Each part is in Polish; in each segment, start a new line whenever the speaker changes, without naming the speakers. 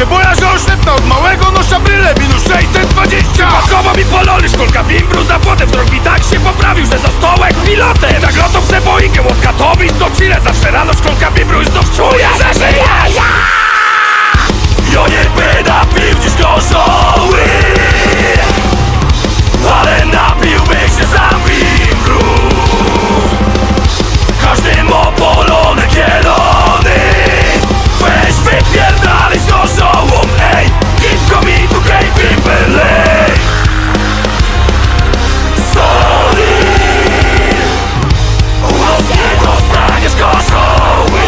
bo ja że oślepna od małego nosza bryle minus 620.
Przypadkowo mi polony szkolka wimbru za płotem. Wzrok mi tak się poprawił, że zostałem pilotem. Tak lotą se boingiem od Katowic do Chile. Zawsze rano szkolka wimbru i znów czuję, że żyję. Ja nie będę pił dziś gorzoły, ale napiłbym się sam wimbru. Każdym opolony kielony. Weź wypierdalaj z gorzołą, ej. Give me to gay bimberlej. Sorry, u nas nie dostaniesz gorzoły.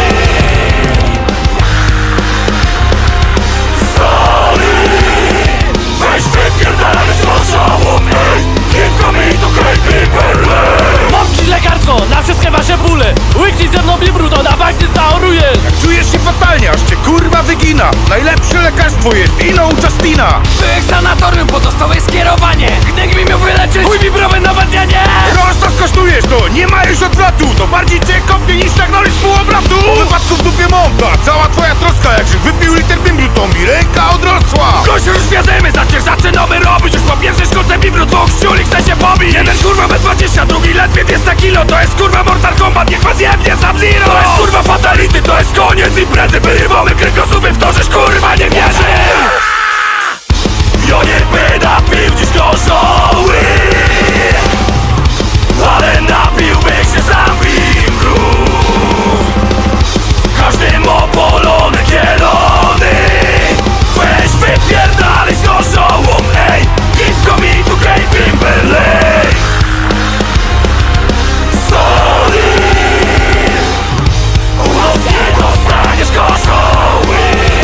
Sorry, weź wypierdalaj z gorzołą, ej. Give me to gay bimberlej.
Mam ci lekarstwo na wszystkie wasze bóle. Łyknij ze mną bimbru, to na bank nie zaorujesz.
Czujesz się fatalnie, aż cię kurwa wygina. Najlepsze lekarstwo jest ino u Justina.
Byłeś sanatorium, bo dostałeś skierowanie. Gdyby mi miał wyleczyć mój bibrowe nawadnianie.
Prosto skosztujesz to, nie ma już odwrotu. To bardziej cię kopnie niż tak z półobratu. Po wypadku w dupie monta, cała twoja troska. Jakże wypił liter bimbru, to mi ręka odrosła.
Gość już wiadymy, zaczynamy robić. Już po pierwszej szkolce bimbru dwóch ściuli chce się pobić. Jeden kurwa B20, drugi ledwie 200 kilo. To jest kurwa Mortal Kombat, niech was jebnie Sub-Zero. To jest kurwa fatality, to jest koniec imprezy. Wyrywamy kręgosłupy, w to żeś kurwa nie wierzy. Ja nie będę pił dziś gorzoły, ale napiłbym się sam wimbru. Każdym opolony kielony. Weź wypierdalaj z gorzołą, ej. Give me to gay bimberlej. Sorry, u nas nie dostaniesz gorzoły.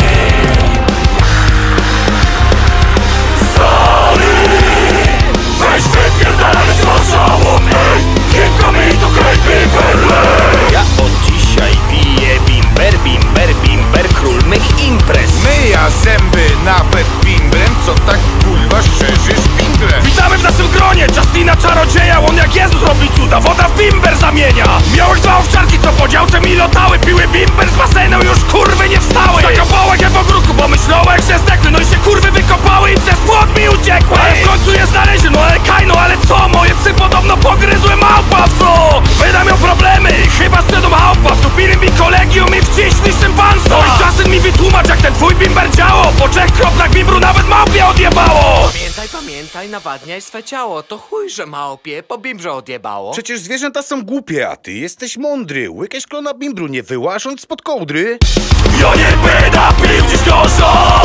Sorry, weź wypierdalaj z gorzołą, ej. Give me to gay bimberlej.
Ja od dzisiaj piję bimber, król mych imprez.
Myja zęby nawet bimbrem, co tak kurwa szerzysz bimbrem.
Witamy w naszym gronie Justina czarodzieja. On jak Jezus robi cuda, woda w bimber zamienia. Miałeś dwa owczarki, co po działce mi lotały. Piły bimber z basenu, już kurwy nie wstały. Zakopałeś je w ogródku, bo myślałeś, że zdechły. No i się kurwy wykopały i przez płot mi uciekły. Ale w końcu je znaleźli, no ale kaj, no ale co? Moje psy podobno pogryzły małpa, co? Wydam miał problemy, chyba z cedą małpa. Wtupili mi kolegium i wciśli szympanstwo. No i Justin mi wytłumacz, jak ten twój bimber działo. Po 3 kroplach bimbru nawet małpie odjebało.
Pamiętaj, nawadniaj swe ciało. To chuj, że małpie po bimbrze odjebało.
Przecież zwierzęta są głupie, a ty jesteś mądry. Łykaj szklana bimbru, nie wyłażąc spod kołdry.
Ja nie będę pił dziś gorzoły,